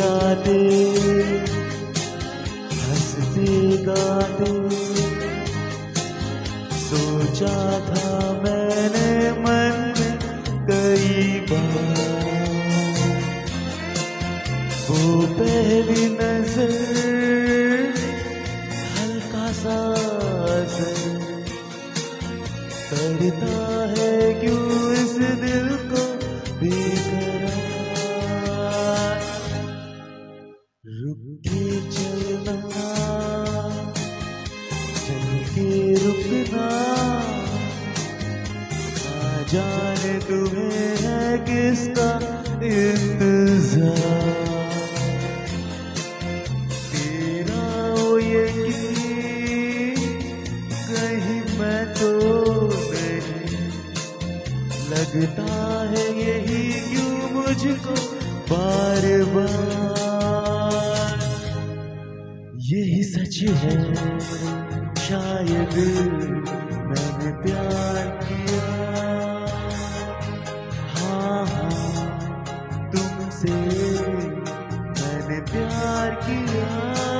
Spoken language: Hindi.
जाते हंसते गाते। सोचा था मैंने मन में कई बार, वो पहली नजर हल्का सा असर करता है क्यों इस दिल को बेकरार। रुक के चलना, चल के रुकना, ना जाने तुम्हें है किसका इंतजार। तेरा वो यकीन कहीं मैं तो नहीं, लगता है यही क्यों मुझको बार बार। यही सच है शायद मैंने प्यार किया, हाँ हाँ तुमसे मैंने प्यार किया।